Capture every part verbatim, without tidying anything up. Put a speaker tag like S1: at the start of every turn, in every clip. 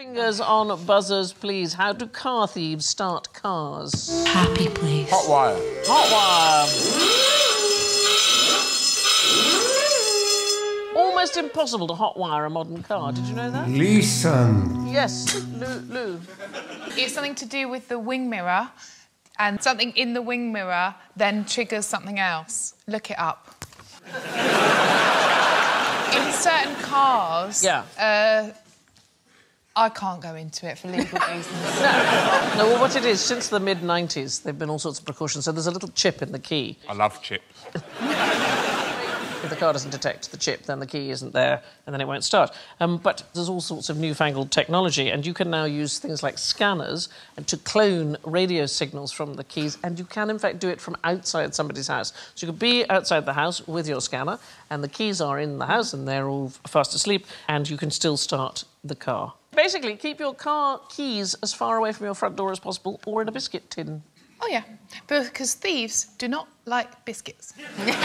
S1: Fingers on buzzers, please. How do car thieves start cars?
S2: Happy, please.
S3: Hot wire.
S1: Hot wire. Almost impossible to hotwire a modern car. Did you know that?
S4: Listen.
S1: Yes, Lou. Lou.
S5: It's something to do with the wing mirror, and something in the wing mirror then triggers something else. Look it up. In certain cars...
S1: Yeah.
S5: Uh, I can't go into it for legal reasons.
S1: No. No, well, what it is, since the mid nineties, there have been all sorts of precautions. So there's a little chip in the key.
S3: I love chips.
S1: If the car doesn't detect the chip, then the key isn't there, and then it won't start. Um, but there's all sorts of newfangled technology, and you can now use things like scanners to clone radio signals from the keys, and you can, in fact, do it from outside somebody's house. So you could be outside the house with your scanner, and the keys are in the house, and they're all fast asleep, and you can still start the car. Basically, keep your car keys as far away from your front door as possible, or in a biscuit tin.
S5: Oh, yeah, because thieves do not like biscuits.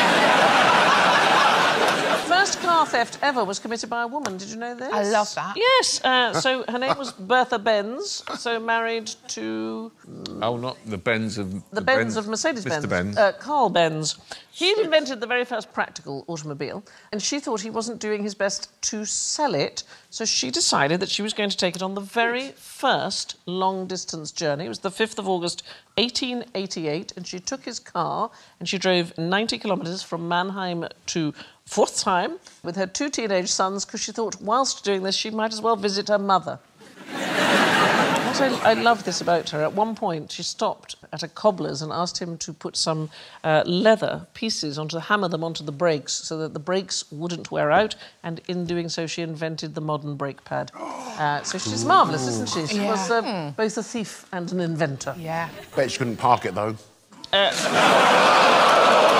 S1: First car theft ever was committed by a woman. Did you know this?
S5: I love that.
S1: Yes. Uh, so her name was Bertha Benz. So married to
S3: Oh, not the Benz of...
S1: the,
S3: the
S1: Benz,
S3: Benz
S1: of Mercedes-Benz.
S3: Mister Benz.
S1: Uh, Carl Benz. He'd invented the very first practical automobile, and she thought he wasn't doing his best to sell it, so she decided that she was going to take it on the very first long-distance journey. It was the fifth of August, eighteen eighty-eight, and she took his car and she drove ninety kilometres from Mannheim to Pforzheim with her two teenage sons, because she thought, whilst doing this, she might as well visit her mother. What I, I love this about her, at one point she stopped at a cobbler's and asked him to put some uh, leather pieces onto, hammer them onto the brakes so that the brakes wouldn't wear out, and in doing so she invented the modern brake pad. Uh, so she's marvellous, isn't she? She
S5: Yeah.
S1: was uh, mm. both a thief and an inventor.
S5: Yeah.
S6: Bet she couldn't park it, though.
S1: Uh,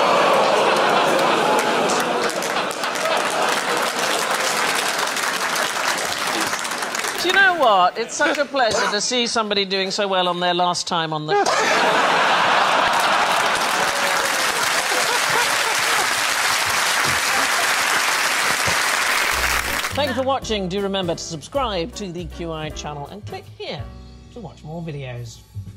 S1: Do you know what? It's such a pleasure to see somebody doing so well on their last time on the show. Thank you for watching. Do remember to subscribe to the Q I channel and click here to watch more videos.